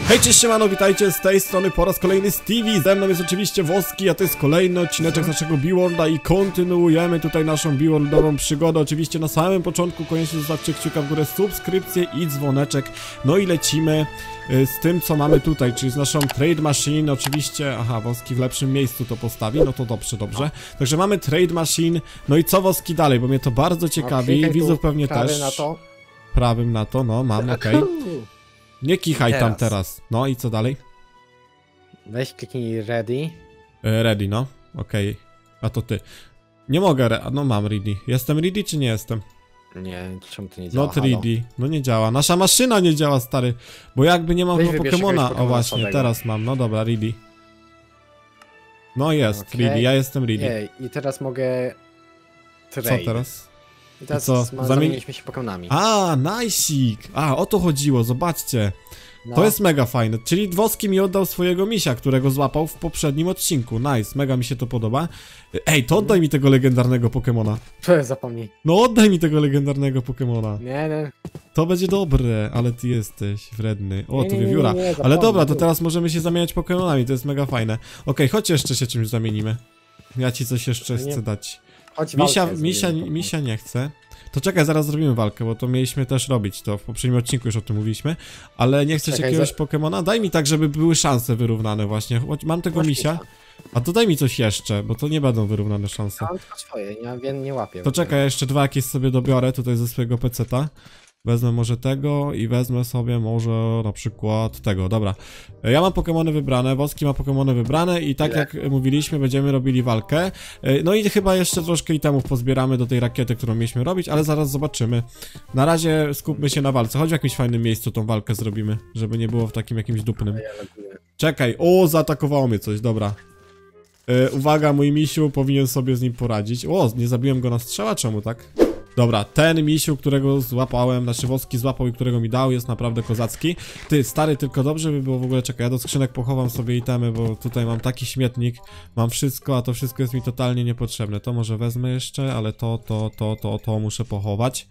Hej, cześć, siemano, witajcie z tej strony po raz kolejny Stevie, ze mną jest oczywiście Woski, a to jest kolejny odcineczek z naszego Beworlda i kontynuujemy tutaj naszą Beworldową przygodę. Oczywiście na samym początku koniecznie zostawcie kciuka w górę, subskrypcję i dzwoneczek. No i lecimy z tym, co mamy tutaj, czyli z naszą Trade Machine. Oczywiście, aha, Woski w lepszym miejscu to postawi, no to dobrze, dobrze. Także mamy Trade Machine, no i co Woski dalej, bo mnie to bardzo ciekawi, widzów pewnie też. Na to. Prawym na to, no mam, okej. Nie kichaj tam teraz. No i co dalej? Weź kliknij ready. Ready, no. Okej. A to ty. Nie mogę, no mam ready. Jestem ready czy nie jestem? Nie, czemu to nie działa? Not ready. No nie działa. Nasza maszyna nie działa, stary. Bo jakby nie mam Weź chyba wybierz Pokemona. jakiegoś O Pokemona właśnie, słabego. teraz mam. No dobra, ready. No jest, Okej. ready. Ja jestem ready. Ej, i teraz mogę... Co Trade. teraz? I teraz co? zamieniliśmy się Pokemonami. A, najsik. A, o to chodziło, zobaczcie. No. To jest mega fajne, czyli Woski mi oddał swojego misia, którego złapał w poprzednim odcinku. Nice, mega mi się to podoba. Ej, to oddaj mi tego legendarnego Pokemona. Zapomnij. No oddaj mi tego legendarnego Pokemona. Nie. To będzie dobre, ale ty jesteś wredny. O, Nie, tu nie, nie, wiewióra. nie, Ale zapomnij, dobra, to tu. teraz możemy się zamieniać Pokemonami, to jest mega fajne. Okej, chodź jeszcze się czymś zamienimy. Ja ci coś jeszcze Nie. chcę dać. Chodź Misia nie chce. To czekaj, zaraz zrobimy walkę, bo to mieliśmy też robić, to w poprzednim odcinku już o tym mówiliśmy. Ale nie chcesz Czekaj, jakiegoś Pokemona? Daj mi tak, żeby były szanse wyrównane właśnie. Mam tego misia, a to daj mi coś jeszcze, bo to nie będą wyrównane szanse. Mam tylko swoje, nie łapię. To czekaj, ja jeszcze dwa jakieś sobie dobiorę tutaj ze swojego peceta. Wezmę może tego i wezmę sobie może na przykład tego, dobra. Ja mam Pokemony wybrane, Woski ma Pokemony wybrane i tak jak mówiliśmy, będziemy robili walkę. No i chyba jeszcze troszkę itemów pozbieramy do tej rakiety, którą mieliśmy robić, ale zaraz zobaczymy. Na razie skupmy się na walce, chodź w jakimś fajnym miejscu tą walkę zrobimy, żeby nie było w takim jakimś dupnym. Czekaj, o, zaatakowało mnie coś, dobra. Uwaga, mój misiu powinien sobie z nim poradzić. O, nie zabiłem go na strzała, czemu tak? Dobra, ten misiu, którego złapałem, znaczy Woski złapał i którego mi dał, jest naprawdę kozacki. Ty, stary, tylko dobrze by było w ogóle, czekaj, ja do skrzynek pochowam sobie itemy, bo tutaj mam taki śmietnik, mam wszystko, a to wszystko jest mi totalnie niepotrzebne. To może wezmę jeszcze, ale to muszę pochować.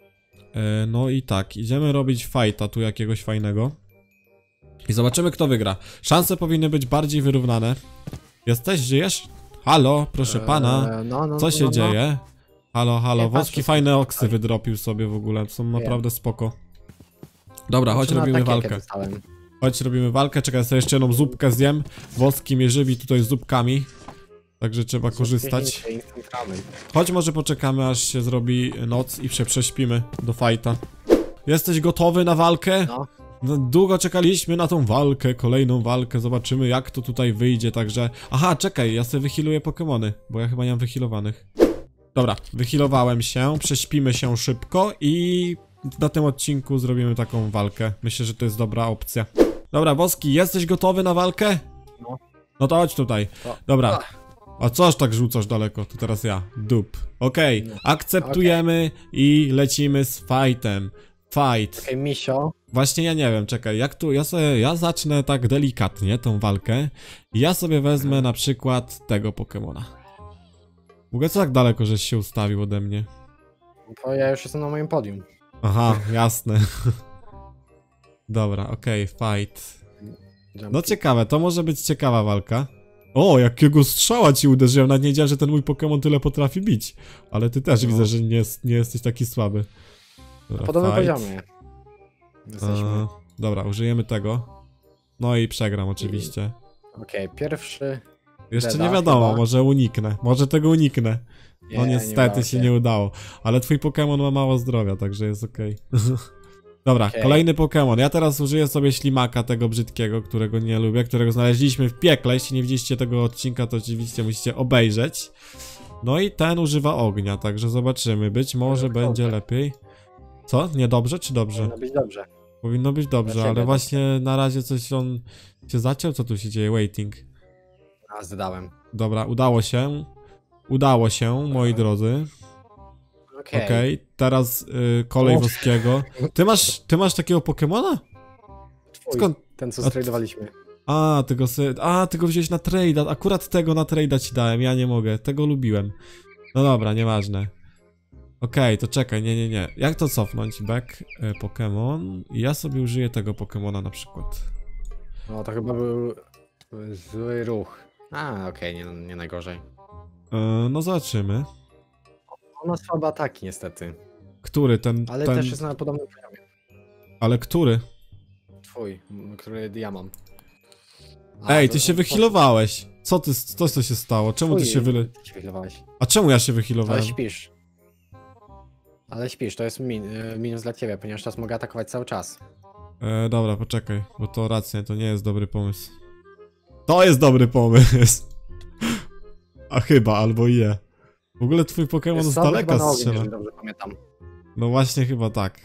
No i tak, idziemy robić fighta tu jakiegoś fajnego. I zobaczymy, kto wygra. Szanse powinny być bardziej wyrównane. Jesteś, żyjesz? Halo, proszę pana, co się dzieje? Halo, Woski fajne oksy wydropił sobie w ogóle, są naprawdę spoko. Dobra, chodź robimy walkę. Chodź robimy walkę, czekaj, sobie jeszcze jedną zupkę zjem. Woski mnie żywi tutaj z zupkami. Także trzeba korzystać. Chodź może poczekamy, aż się zrobi noc i się prześpimy do fajta. Jesteś gotowy na walkę? No, długo czekaliśmy na tą walkę, kolejną walkę, zobaczymy jak to tutaj wyjdzie, także... Aha, czekaj, ja sobie wyhealuję Pokemony, bo ja chyba nie mam wyhealowanych. Dobra, wyhealowałem się, prześpimy się szybko i na tym odcinku zrobimy taką walkę. Myślę, że to jest dobra opcja. Dobra, Woski, jesteś gotowy na walkę? No to chodź tutaj. Dobra. A co aż tak rzucasz daleko? To teraz ja. Dup. Okej, akceptujemy i lecimy z fightem. Fight. Okej, misio. Właśnie ja nie wiem, czekaj, jak tu, ja zacznę tak delikatnie tą walkę. I ja sobie wezmę na przykład tego Pokemona. Mogę co tak daleko, żeś się ustawił ode mnie? Bo ja już jestem na moim podium. Aha, jasne. Dobra, okej, fight. No ciekawe, to może być ciekawa walka. O, jakiego strzała ci uderzyłem, nawet nie wiedziałem, że ten mój Pokemon tyle potrafi bić. Ale ty też widzę, że nie jesteś taki słaby. Dobra, na podobnym poziomie. Dobra, użyjemy tego. No i przegram oczywiście. Okej, pierwszy... Jeszcze nie wiadomo, chyba. Może uniknę. Może tego uniknę. No niestety się nie udało. Ale twój Pokemon ma mało zdrowia, także jest okej. Dobra, kolejny Pokemon. Ja teraz użyję sobie ślimaka tego brzydkiego, którego nie lubię, którego znaleźliśmy w piekle. Jeśli nie widzieliście tego odcinka, to oczywiście musicie obejrzeć. No i ten używa ognia, także zobaczymy. Być może będzie lepiej. Co? Niedobrze czy dobrze? Powinno być dobrze. Powinno być dobrze, ale właśnie na razie coś on się zaciął. Co tu się dzieje? Waiting. A, zdałem. Dobra, udało się. Udało się, moi drodzy. Okej, teraz kolej Woskiego. Ty masz takiego Pokemona? Skąd? Ten, co stradowaliśmy. Ty go wziąłeś na trade'a. Akurat tego na trade'a ci dałem, ja nie mogę. Tego lubiłem. No dobra, nieważne. Okej, to czekaj, nie. Jak to cofnąć? Back, Pokémon. I ja sobie użyję tego Pokémona na przykład. No to chyba był zły ruch. A, okej, nie najgorzej. No zobaczymy. On ma słabe ataki niestety. Który? Ten... Ale ten... też jest na podobnym poziomie. Ale który? Twój, który ja mam. Ej, ty się wyhealowałeś. Co się stało? Czemu ty się wyhealowałeś? A czemu ja się Ale wyhealowałem? śpisz. Ale śpisz, to jest minus dla ciebie, ponieważ teraz mogę atakować cały czas. Dobra, poczekaj, bo to racja, to nie jest dobry pomysł. To jest dobry pomysł! A chyba, albo i nie. W ogóle twój Pokémon z daleka strzela. Jeżeli dobrze pamiętam. No właśnie, chyba tak.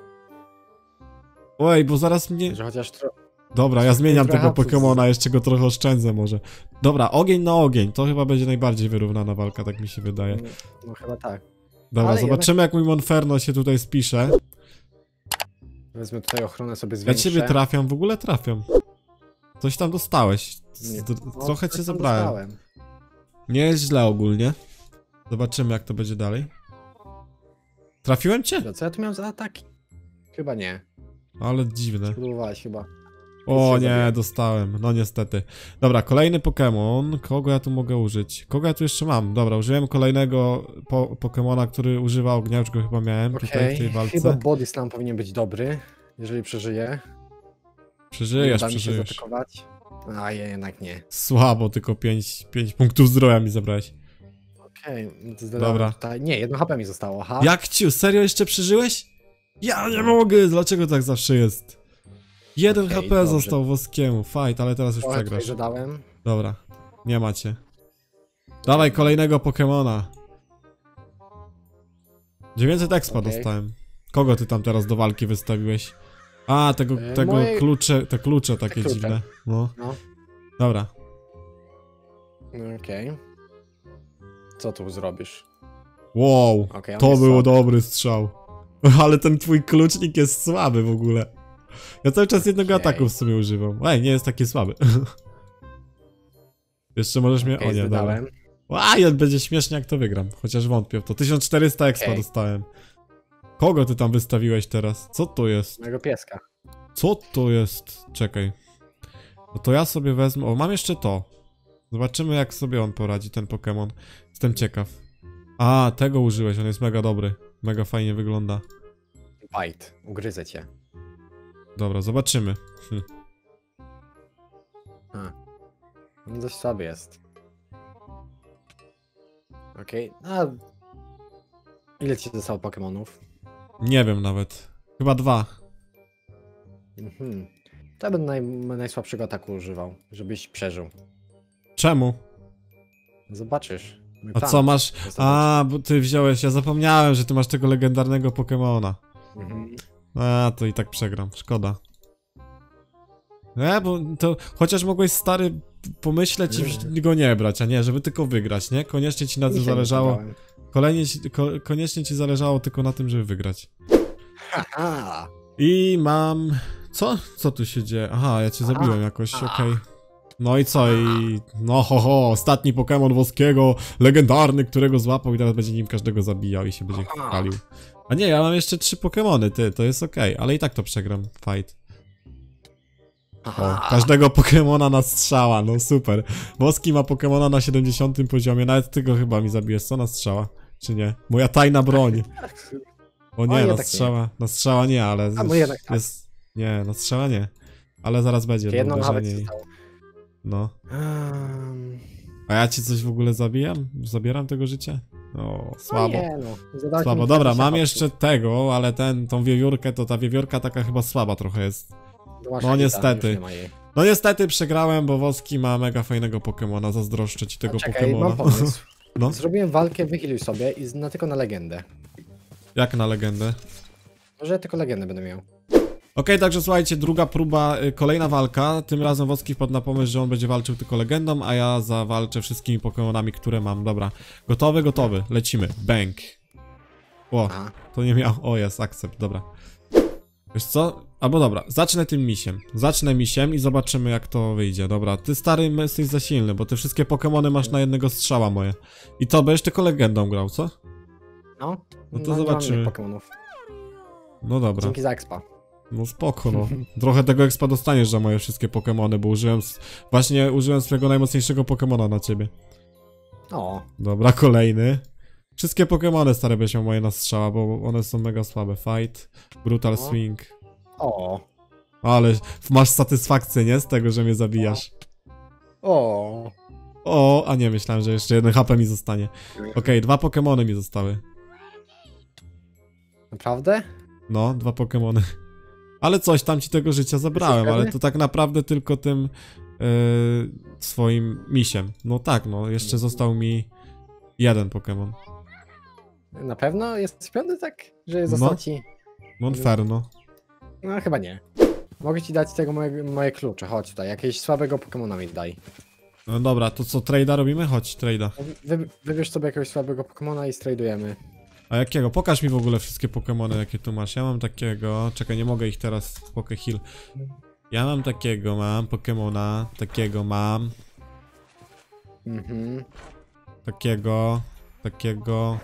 Oj, bo zaraz mnie... Że chociaż Dobra, ja zmieniam tego trochę Pokémona, jeszcze go trochę oszczędzę może. Dobra, ogień na ogień, to chyba będzie najbardziej wyrównana walka, tak mi się wydaje. No chyba tak. Dobra, Ale zobaczymy jak mój Monferno się tutaj spisze. Wezmę tutaj ochronę sobie Ja zwiększę. ciebie trafiam, w ogóle trafiam. Coś tam dostałeś. Trochę cię zabrałem. Dostałem. Nie jest źle ogólnie. Zobaczymy jak to będzie dalej. Trafiłem cię? Co ja tu miałem za ataki? Chyba nie. Ale dziwne. Próbowałeś chyba. O nie, dostałem. No niestety. Dobra, kolejny Pokémon. Kogo ja tu mogę użyć? Kogo ja tu jeszcze mam? Dobra, użyłem kolejnego Pokémona, który używa ognia, już go chyba miałem tutaj w tej walce. Chyba Body Slam powinien być dobry, jeżeli przeżyje. Przeżyjesz. Zaatakować. A jednak nie. Słabo, tylko 5 punktów zdrowia mi zabrałeś. Okej, dobra. Tutaj... Nie, 1 HP mi zostało, aha. Jak ciu, serio jeszcze przeżyłeś? Ja nie mogę, dlaczego tak zawsze jest? 1 HP dobrze. został Woskiemu, fight, ale teraz już przegrasz. Dałem. Dobra, nie macie. Dawaj kolejnego Pokemona. 900 expa dostałem. Kogo ty tam teraz do walki wystawiłeś? A, tego klucze, te klucze takie klucze. dziwne. No. No. Dobra. Okej. Co tu zrobisz? Wow, Okay, to było dobry strzał. Ale ten twój klucznik jest słaby w ogóle. Ja cały czas jednego ataku w sumie używam. Ej, nie jest taki słaby. Jeszcze możesz mnie... O nie, dobra. Będzie śmiesznie jak to wygram. Chociaż wątpię w to. 1400 expa dostałem. Kogo ty tam wystawiłeś teraz? Co to jest? Mojego pieska. Co to jest? Czekaj. No to ja sobie wezmę... O, mam jeszcze to. Zobaczymy jak sobie on poradzi, ten Pokémon. Jestem ciekaw. A, tego użyłeś, on jest mega dobry. Mega fajnie wygląda. Bite, ugryzę cię. Dobra, zobaczymy. On dość słaby jest. Okej, a... Ile ci zostało Pokémonów? Nie wiem nawet. Chyba 2. To ja będę najsłabszego ataku używał, żebyś przeżył. Czemu? Zobaczysz. A co masz? A, bo ty wziąłeś, ja zapomniałem, że ty masz tego legendarnego Pokemona. A, to i tak przegram, szkoda. Bo to chociaż mogłeś stary pomyśleć i go nie brać, a nie, żeby tylko wygrać, nie? Koniecznie ci na tym zależało. Koniecznie ci zależało tylko na tym, żeby wygrać. Haha. I mam... Co? Co tu się dzieje? Aha, ja cię zabiłem jakoś, okej. No i co? I... No ostatni Pokémon Woskiego, legendarny, którego złapał i teraz będzie nim każdego zabijał i się będzie chwalił. A nie, ja mam jeszcze 3 Pokémony, ty, to jest okej, ale i tak to przegram, fight. O, każdego Pokémona na strzała, no super. Woski ma Pokémona na 70 poziomie, nawet ty go chyba mi zabijesz, co na strzała? Czy nie? Moja tajna broń. O nie, na strzała nie, ale jest... Nie, na strzała nie. Ale zaraz będzie jedno nawet zostało. No. A ja ci coś w ogóle zabijam? Zabieram tego życia? O, słabo. Słabo, dobra, mam jeszcze tego, ale tą wiewiórkę, to ta wiewiórka taka chyba słaba trochę jest. No niestety. No niestety przegrałem, bo Woski ma mega fajnego Pokemona, zazdroszczę ci tego Pokemona. Mam pomysł. No. Zrobiłem walkę, wychylił sobie i tylko na legendę. Jak na legendę? Może ja tylko legendę będę miał. Okej, także słuchajcie, druga próba, kolejna walka. Tym razem Woski wpadł na pomysł, że on będzie walczył tylko legendą, a ja zawalczę wszystkimi Pokemonami, które mam. Dobra, gotowy, lecimy. Bang. O, to nie miał... O, jest, accept, dobra. Wiesz co? Albo dobra, zacznę tym misiem. Zacznę misiem i zobaczymy jak to wyjdzie. Dobra, ty stary jesteś za silny, bo te wszystkie Pokemony masz na jednego strzała moje. I to będziesz tylko legendą grał, co? No to zobaczymy. Pokemonów. No dobra. Dzięki za expa. No spoko, no. Trochę tego expa dostaniesz za moje wszystkie Pokemony, bo właśnie użyłem swojego najmocniejszego Pokemona na ciebie. O. Dobra, kolejny. Wszystkie Pokemony stare byś miał moje na strzała, bo one są mega słabe. Fight, Brutal Swing. O. Ale masz satysfakcję, nie? Z tego, że mnie zabijasz. O. O, a nie, myślałem, że jeszcze 1 HP mi zostanie. Okej, 2 Pokemony mi zostały. Naprawdę? No, 2 Pokemony. Ale coś tam ci tego życia zabrałem, ale to tak naprawdę tylko tym swoim misiem. No tak, no, jeszcze został mi 1 Pokemon. Na pewno? Jest pewny tak, że No. został ci? Monferno. No chyba nie. Mogę ci dać tego moje klucze, chodź tutaj, jakiegoś słabego Pokemona mi daj. No dobra, to co, trade'a robimy? Chodź, trade'a. Wybierz sobie jakiegoś słabego Pokemona i stradujemy. A jakiego? Pokaż mi w ogóle wszystkie Pokemony, jakie tu masz. Ja mam takiego... Czekaj, nie mogę ich teraz... Pokeheal. Ja mam takiego, mam Pokemona. Takiego mam. Mhm. Takiego. Takiego.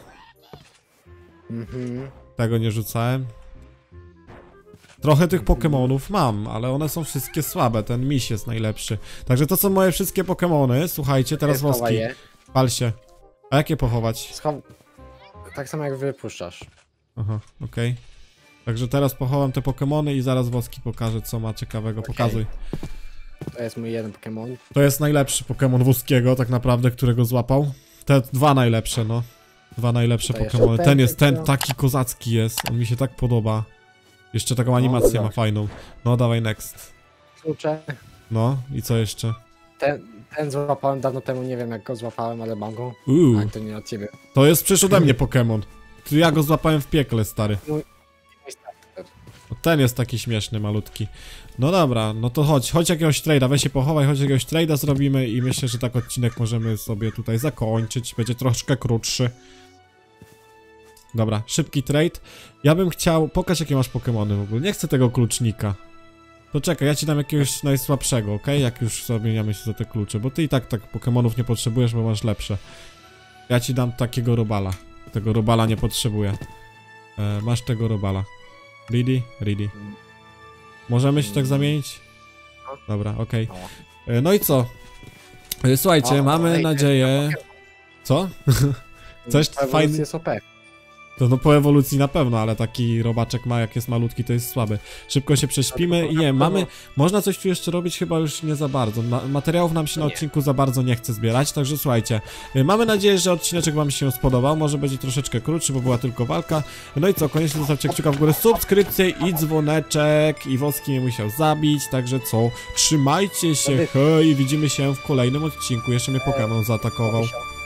Mhm. Tego nie rzucałem. Trochę tych Pokemonów mam, ale one są wszystkie słabe. Ten miś jest najlepszy. Także to są moje wszystkie Pokemony. Słuchajcie, teraz Schowaj woski. je. Pal się. A jakie pochować? Tak samo jak wypuszczasz. Aha, okej. Także teraz pochowam te Pokemony i zaraz woski pokażę, co ma ciekawego. Pokazuj. To jest mój jeden Pokemon. To jest najlepszy Pokemon Woskiego, tak naprawdę, którego złapał. Te 2 najlepsze, no. 2 najlepsze Tutaj Pokemony. jeszcze Ten jest, ten tego. taki kozacki jest. On mi się tak podoba. Jeszcze taką animację tak. ma fajną. No, dawaj next. Klucze. No, i co jeszcze? Ten złapałem dawno temu, nie wiem jak go złapałem, ale mam go. Tak, to nie od ciebie. To jest przecież ode mnie Pokemon. Ja go złapałem w piekle, stary. Mój starter. No, ten jest taki śmieszny, malutki. No dobra, no to chodź jakiegoś trade'a, weź się pochowaj, chodź jakiegoś trade'a zrobimy i myślę, że tak odcinek możemy sobie tutaj zakończyć. Będzie troszkę krótszy. Dobra, szybki trade. Ja bym chciał... Pokaż jakie masz Pokemony w ogóle. Nie chcę tego klucznika. To czekaj, ja ci dam jakiegoś najsłabszego, okej? Jak już zamieniamy się za te klucze, bo ty i tak Pokemonów nie potrzebujesz, bo masz lepsze. Ja ci dam takiego Robala. Tego Robala nie potrzebuję. Masz tego Robala. Ready? Ready. Możemy się tak zamienić? Dobra, okej. No i co? Słuchajcie, mamy nadzieję... Co? Coś fajny... jest OP. To no po ewolucji na pewno, ale taki robaczek ma, jak jest malutki, to jest słaby. Szybko się prześpimy i nie, mamy... Można coś tu jeszcze robić? Chyba już nie za bardzo. Materiałów nam się na odcinku za bardzo nie chce zbierać, także słuchajcie. Mamy nadzieję, że odcineczek wam się spodobał. Może będzie troszeczkę krótszy, bo była tylko walka. No i co, koniecznie zostawcie kciuka w górę, subskrypcję i dzwoneczek. I Woski nie musiał zabić, także co? Trzymajcie się, hej, widzimy się w kolejnym odcinku. Jeszcze mnie Pokémon zaatakował.